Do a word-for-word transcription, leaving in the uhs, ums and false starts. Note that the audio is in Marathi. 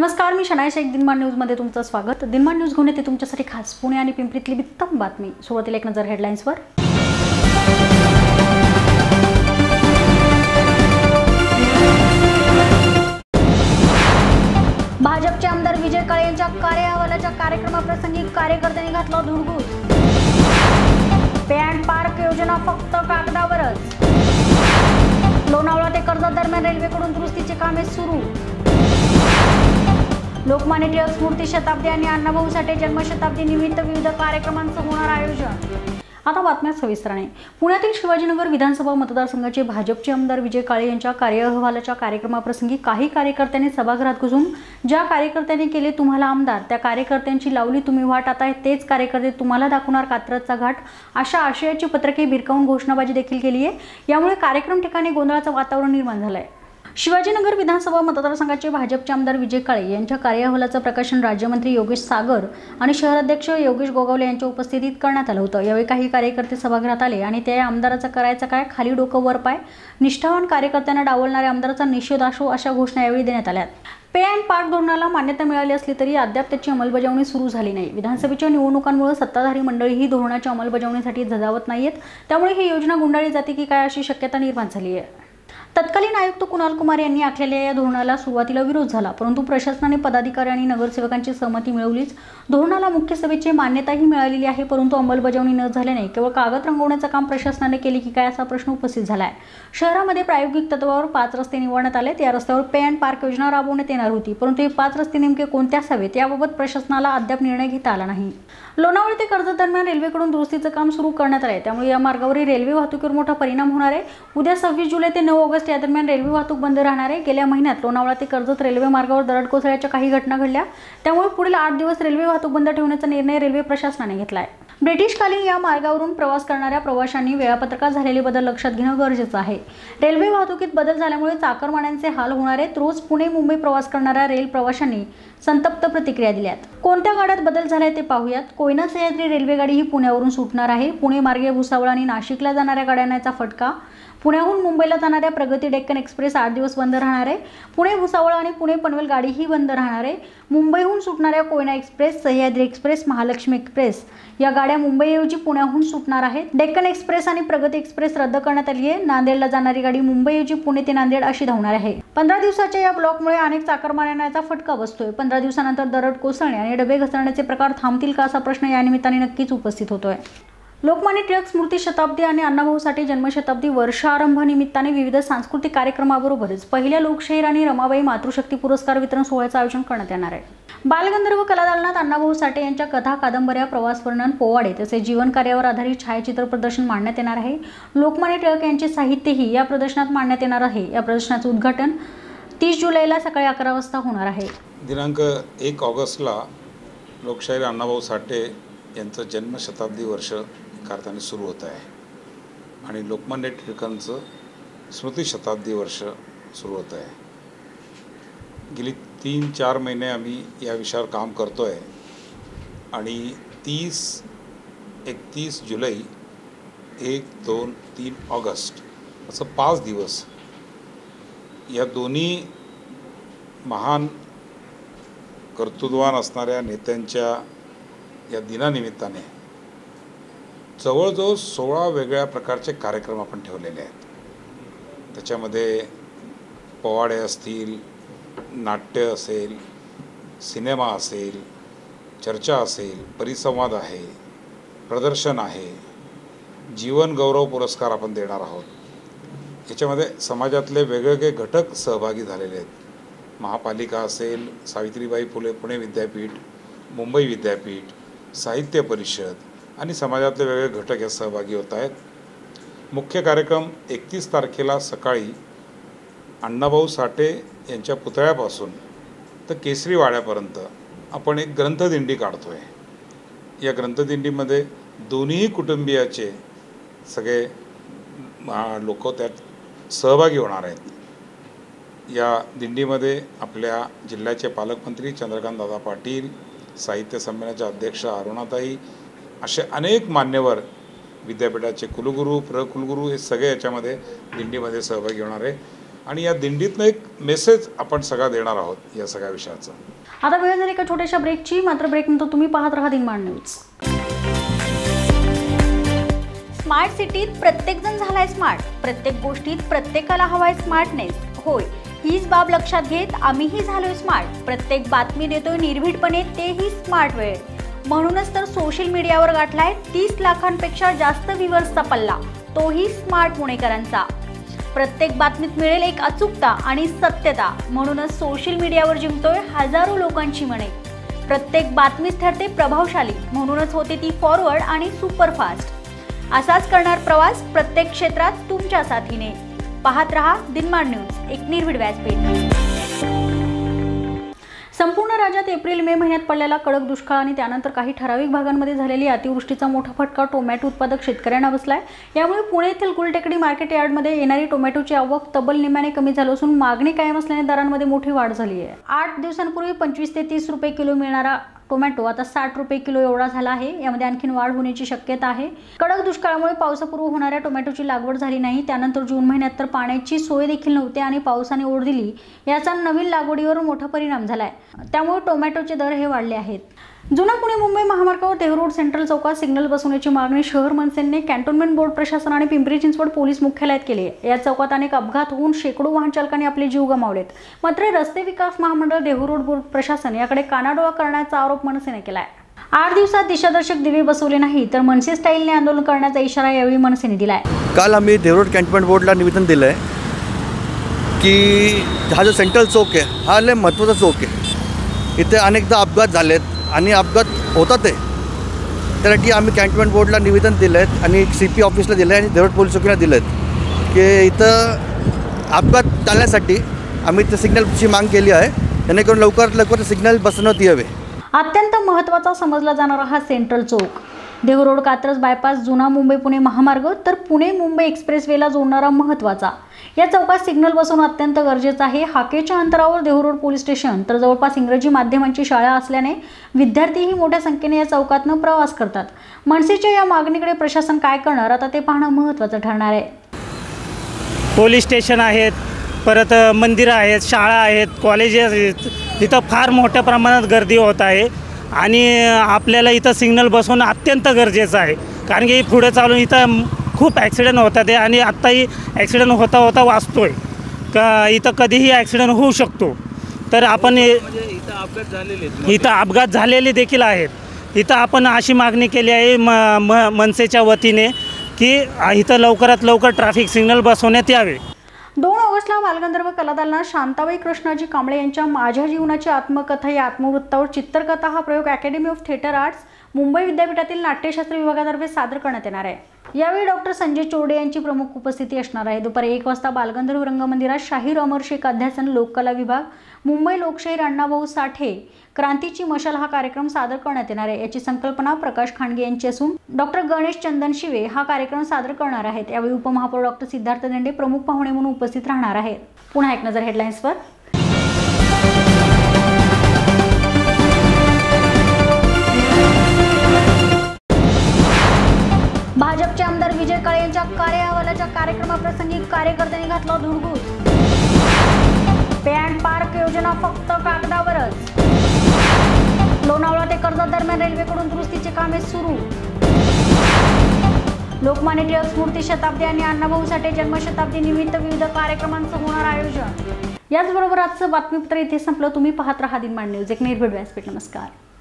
नमस्कार, मी शनाया शेख. दिनमान न्यूजमध्ये तुमचं स्वागत. दिनमान न्यूज घेऊन येते तुमच्यासाठी खास पुणे आणि पिंपरीतली उत्तम बातमी. सुरुवातीला एक नजर हेडलाईन्सवर. भाजपचे आमदार विजय काळे यांच्या कार्य अहवालाच्या कार्यक्रमाप्रसंगी कार्यकर्त्यांनी घातला धुडगूस. पे अँड पार्क योजना फक्त कागदावरच. लोणावळा ते कर्जत दरम्यान रेल्वेकडून दुरुस्तीची कामे सुरू. लोकमान्य टिळक स्मृती शताब्दी आणि अण्णाभाऊ साठे जन्मशताब्दी निमित्त विविध कार्यक्रमांचं होणार आयोजन. आता बातम्या सविस्तराने. पुण्यातील शिवाजीनगर विधानसभा मतदारसंघाचे भाजपचे आमदार विजय काळे यांच्या कार्य अहवालाच्या कार्यक्रमाप्रसंगी काही कार्यकर्त्यांनी सभागृहात घुसून ज्या कार्यकर्त्यांनी केले तुम्हाला आमदार, त्या कार्यकर्त्यांची लावली तुम्ही वाट, आता तेच कार्यकर्ते तुम्हाला दाखवणार कात्रजचा घाट, अशा आशयाची पत्रके भिरकावून घोषणाबाजी देखील केली आहे. यामुळे कार्यक्रम ठिकाणी गोंधळाचं वातावरण निर्माण झालं आहे. शिवाजीनगर विधानसभा मतदारसंघाचे भाजपचे आमदार विजय काळे यांच्या कार्य अहवालाचं प्रकाशन राज्यमंत्री योगेश सागर आणि शहराध्यक्ष योगेश गोगावले यांच्या उपस्थितीत करण्यात आलं होतं. यावेळी काही कार्यकर्ते सभागृहात आले आणि त्या आमदाराचं करायचं काय, खाली डोकं वर पाय, निष्ठावान कार्यकर्त्यांना डावलणाऱ्या आमदाराचा निषेध असो, अशा घोषणा यावेळी देण्यात आल्या. पे अँड पार्क धोरणाला मान्यता मिळाली असली तरी अद्याप त्याची अंमलबजावणी सुरू झाली नाही. विधानसभेच्या निवडणुकांमुळे सत्ताधारी मंडळी ही धोरणाच्या अंमलबजावणीसाठी झजावत नाहीत. त्यामुळे ही योजना गुंडाळली जाते की काय अशी शक्यता निर्माण झाली आहे. तत्कालीन आयुक्त कुणाल कुमार यांनी आखलेल्या या धोरणाला सुरुवातीला विरोध झाला, परंतु प्रशासनाने पदाधिकारी आणि नगरसेवकांची सहमती मिळवलीच. धोरणाला मुख्य सभेची मान्यताही मिळालेली आहे, परंतु अंमलबजावणी न झाल्याने केवळ कागद रंगवण्याचं काम प्रशासनाने केले की काय असा प्रश्न उपस्थित झाला आहे. शहरामध्ये प्रायोगिक तत्वावर पाच रस्ते निवडण्यात आले. या रस्त्यावर पे अँड पार्क योजना राबवण्यात येणार होती, परंतु हे पाच रस्ते नेमके कोणत्या असावेत याबाबत प्रशासनाला अद्याप निर्णय घेता आला नाही. लोणावळा ते कर्जत दरम्यान रेल्वेकडून दुरुस्तीचं काम सुरू करण्यात आले, त्यामुळे या मार्गावरील रेल्वे वाहतुकीवर मोठा परिणाम होणार आहे. उद्या सव्वीस जुलै ते नऊ ऑगस्ट या दरम्यान रेल्वे वाहतूक बंद राहणार आहे. गेल्या महिन्यात लोणावळा ते कर्जत रेल्वे मार्गावर दरड कोसळल्याच्या काही घटना घडल्या, त्यामुळे पुढील आठ दिवस रेल्वे वाहतूक बंद ठेवण्याचा निर्णय रेल्वे प्रशासनाने घेतला आहे. ब्रिटिशकालीन या मार्गावरून प्रवास करणाऱ्या प्रवाशांनी वेळापत्रकात झालेले बदल लक्षात घेणं गरजेचं आहे. रेल्वे वाहतुकीत बदल झाल्यामुळे चाकरमान्यांचे हाल होणार आहेत. रोज पुणे मुंबई प्रवास करणाऱ्या रेल प्रवाशांनी संतप्त प्रतिक्रिया दिल्यात. कोणत्या गाड्यात बदल झालाय ते पाहूयात. कोयना सह्याद्री रेल्वेगाडी ही पुण्यावरून सुटणार आहे. पुणे मार्गे भुसावळ आणि नाशिकला जाणाऱ्या गाड्यांना याचा फटका. पुण्याहून मुंबईला जाणाऱ्या प्रगती डेक्कन एक्सप्रेस आठ दिवस बंद राहणार आहे. पुणे भुसावळ आणि पुणे पनवेल गाडीही बंद राहणार आहे. मुंबईहून सुटणाऱ्या Koyna express, Sahyadri express, Mahalaxmi express या गाड्या मुंबईऐवजी पुण्याहून सुटणार आहेत. डेक्कन एक्सप्रेस आणि प्रगती एक्सप्रेस रद्द करण्यात आली आहे. नांदेडला जाणारी गाडी मुंबईऐवजी पुणे ते नांदेड अशी धावणार आहे. पंधरा दिवसाच्या या ब्लॉकमुळे अनेक चाकरमान्यांना याचा फटका बसतोय. पंधरा दिवसानंतर दरड कोसळणे आणि डबे घसरण्याचे प्रकार थांबतील का असा प्रश्न या निमित्ताने नक्कीच उपस्थित होतोय. लोकमान्य टिळक स्मृती शताब्दी आणि अण्णाभाऊ साठे जन्मशताब्दी वर्षारंभ निमित्ताने विविध सांस्कृतिक कार्यक्रमाबरोबरच पहिल्या लोकशाहीर आणि रमाबाई मातृशक्ती पुरस्कार वितरण सोहळ्याचं आयोजन करण्यात येणार आहे. बालगंधर्व कलादालनात अण्णाभाऊ साठे यांच्या कथा, कादंबऱ्या, प्रवास वर्णन, पोवाडे तसेच जीवन कार्यावर आधारित छायाचित्र प्रदर्शन मांडण्यात येणार आहे. लोकमान्य टिळक यांचे साहित्यही या प्रदर्शनात मांडण्यात येणार आहे. या प्रदर्शनाचं उद्घाटन तीस जुलैला सकाळी अकरा वाजता होणार आहे. दिनांक एक ऑगस्टला लोकशाहीर अण्णाभाऊ साठे यांचं जन्मशताब्दी वर्ष कारताने सुरू होत आहे आणि लोकमान्य टिळकांचं स्मृती शताब्दी वर्ष सुरू होत आहे. गेली तीन चार महिने आम्ही या विषयावर काम करतो आहे आणि तीस एकतीस जुलै एक दोन तीन ऑगस्ट असं पाच दिवस या दोन्ही महान कर्तृत्ववान असणाऱ्या नेत्यांच्या या दिनानिमित्ताने जवळजवळ सोळा वेगळ्या प्रकारचे कार्यक्रम आपण ठेवलेले आहेत. त्याच्यामध्ये पोवाडे असतील, नाट्य असेल, सिनेमा असेल, चर्चा असेल, परिसंवाद आहे, प्रदर्शन आहे, जीवन गौरव पुरस्कार आपण देणार आहोत. याच्यामध्ये समाजातले वेगवेगळे घटक सहभागी झालेले आहेत. महापालिका असेल, सावित्रीबाई फुले पुणे विद्यापीठ, मुंबई विद्यापीठ, साहित्य परिषद आणि समाजातले वेगवेगळे घटक यात सहभागी होत आहेत. मुख्य कार्यक्रम एकतीस तारखेला सकाळी अण्णाभाऊ साठे यांच्या पुतळ्यापासून तर केसरी वाड्यापर्यंत आपण एक ग्रंथदिंडी काढतो आहे. या ग्रंथदिंडीमध्ये दोन्ही कुटुंबियाचे सगळे लोक त्यात सहभागी होणार आहेत. या दिंडीमध्ये आपल्या जिल्ह्याचे पालकमंत्री चंद्रकांतदादा पाटील, साहित्य संमेलनाचे अध्यक्ष अरुणाताई, असे अनेक मान्यवर, विद्यापीठाचे कुलगुरू, प्रकुलगुरू हे सगळे याच्यामध्ये दिंडीमध्ये सहभागी होणार आहे. आणि या दिंडीतनं एक मेसेज आपण सगळा देणार आहोत या सगळ्या विषयाचा. आता वेळ झाली एका छोट्याशा ब्रेकची. मात्र ब्रेकनंतर तुम्ही पाहत राहा दिनमान न्यूज. स्मार्ट सिटीत प्रत्येकजण झालाय स्मार्ट. प्रत्येक गोष्टीत प्रत्येकाला हवाय स्मार्टनेस. होय, हीच बाब लक्षात घेत आम्हीही झालोय स्मार्ट. प्रत्येक बातमी देतोय निर्भीडपणे, तेही स्मार्ट वेळ. म्हणूनच तर सोशल मीडियावर गाठलाय तीस लाखांपेक्षा जास्त व्ह्यूअर्सचा पल्ला, तोही स्मार्ट पुणेकरांचा. प्रत्येक बातमीत मिळेल एक अचूकता आणि सत्यता. म्हणूनच सोशल मीडियावर जिंकतोय हजारो लोकांची मने. प्रत्येक बातमीच ठरते प्रभावशाली. म्हणूनच होते ती फॉरवर्ड आणि सुपरफास्ट. असाच करणार प्रवास प्रत्येक क्षेत्रात तुमच्या साथीने. पाहत रहा दिनमान न्यूज, एक निर्भीड व्यासपीठ. संपूर्ण राज्यात एप्रिल मे महिन्यात पडलेला कडक दुष्काळ आणि त्यानंतर काही ठराविक भागांमध्ये झालेली अतिवृष्टीचा मोठा फटका टोमॅटो उत्पादक शेतकऱ्यांना बसलाय. यामुळे पुणे येथील गुलटेकडी मार्केट यार्डमध्ये येणारी टोमॅटोची आवक तब्बल निम्म्याने कमी झाली असून मागणी कायम असल्याने दरांमध्ये मोठी वाढ झाली आहे. आठ दिवसांपूर्वी पंचवीस ते तीस रुपये किलो मिळणारा टोमॅटो आता साठ रुपये किलो एवढा झाला आहे. यामध्ये आणखीन वाढ होण्याची शक्यता आहे. कडक दुष्काळामुळे पावसापूर्वी होणाऱ्या टोमॅटोची लागवड झाली नाही. त्यानंतर जून महिन्यात तर पाण्याची सोय देखील नव्हती आणि पावसाने ओढ दिली. याचा नवीन लागवडीवर मोठा परिणाम झालाय. त्यामुळे टोमॅटोचे दर हे वाढले आहेत. जुना पुणे मुंबई महामार्गावर देहू रोड सेंट्रल चौकात सिग्नल बसवण्याची मागणी शहर मनसेने कॅन्टोन्मेंट बोर्ड प्रशासन आणि पिंपरी चिंचवड पोलीस मुख्यालयात केली आहे. या चौकात अनेक अपघात होऊन शेकडो वाहन चालकांनी आपले जीव गमावलेत. मात्र रस्ते विकास महामंडळ देहू रोड बोर्ड प्रशासन याकडे कानाडोळा करण्याचा आरोप मनसेने केलाय. आठ दिवसात दिशादर्शक दिवे बसवले नाही तर मनसे स्टाईलने आंदोलन करण्याचा इशारा यावेळी मनसेने दिलाय. काल आम्ही देहू रोड कॅन्टोन्मेंट बोर्डला निवेदन दिलं आहे की हा जो सेंट्रल चौक आहे हा लय महत्त्वाचा चौक आहे. इथे अनेकदा अपघात झालेत आणि अपघात होतात आहे. त्यासाठी आम्ही कॅन्टोन्मेंट बोर्डला निवेदन दिलं आहे आणि सी पी ऑफिसला दिलं आहे आणि देहू रोड पोलीस चौकीला दिलं आहे की इथं अपघात टाळण्यासाठी आम्ही ते सिग्नलची माग केली आहे. जेणेकरून लवकरात लवकर सिग्नल बसवण्यात यावे. अत्यंत महत्त्वाचा समजला जाणारा हा सेंट्रल चौक देहू रोड कात्रज बायपास जुना मुंबई पुणे महामार्ग तर पुणे मुंबई एक्सप्रेसवेला जोडणारा महत्त्वाचा. या चौकात सिग्नल बसवणं अत्यंत गरजेचं आहे. हाकेच्या अंतरावर देहू रोड पोलीस स्टेशन तर जवळपास इंग्रजी माध्यमांची शाळा असल्याने विद्यार्थीही मोठ्या संख्येने या चौकातनं प्रवास करतात. मनसेच्या या मागणीकडे प्रशासन काय करणार आता ते पाहणं महत्त्वाचं ठरणार आहे. पोलीस स्टेशन आहेत, परत मंदिरं आहेत, शाळा आहेत, कॉलेजेस आहेत. इथं फार मोठ्या प्रमाणात गर्दी होत आहे आणि आपल्याला इथं सिग्नल बसवणं अत्यंत गरजेचं आहे. कारण की पुढे चालून इथं खूप ॲक्सिडेंट होतात आहे आणि आत्ताही ॲक्सिडेंट होता होता वाचतो आहे का इथं कधीही ॲक्सिडेंट होऊ शकतो. तर आपण इथं अपघात झालेले इथं अपघात झालेले देखील आहेत. इथं आपण अशी मागणी केली आहे म म मनसेच्या वतीने की इथं लवकरात लवकर ट्रॅफिक सिग्नल बसवण्यात यावे. दोन ऑगस्टला बालगंधर्व कलादालनात शांताबाई कृष्णाजी कांबळे यांच्या माझ्या जीवनाची आत्मकथा या आत्मवृत्तावर चित्रकथा हा प्रयोग academy of theatre arts Mumbai विद्यापीठातील नाट्यशास्त्र विभागातर्फे सादर करण्यात येणार आहे. यावेळी डॉक्टर संजय चोरडे यांची प्रमुख उपस्थिती असणार आहे. दुपारी एक वाजता बालगंधर्व रंगमंदिरात शाहीर अमर शेख अध्यासन लोककला विभाग मुंबई लोकशाहीर अण्णाभाऊ साठे क्रांतीची मशाल हा कार्यक्रम सादर करण्यात येणार आहे. याची संकल्पना प्रकाश खांडगे यांची असून डॉक्टर गणेश चंदन शिवे हा कार्यक्रम सादर करणार आहेत. यावेळी उपमहापौर डॉक्टर सिद्धार्थ देंडे प्रमुख पाहुणे म्हणून उपस्थित राहणार आहेत. पुन्हा एक नजर हेडलाईन्सवर. भाजपचे आमदार विजय काळे यांच्या कार्य अहवालाच्या कार्यक्रमाप्रसंगी कार्यकर्त्यांनी घातला धुडगूस. पे अँड पार्क योजना फक्त कागदावरच. लोणावळा ते कर्जत दरम्यान रेल्वेकडून दुरुस्तीचे कामे सुरू. लोकमान्य टिळक स्मृती शताब्दी आणि अण्णाभाऊ साठे जन्मशताब्दी निमित्त विविध कार्यक्रमांचं होणार आयोजन. याचबरोबर आजचं बातमीपत्र इथे संपलं. तुम्ही पाहत रहा दिनमान न्यूज, एक निर्भीड व्यासपीठ. नमस्कार.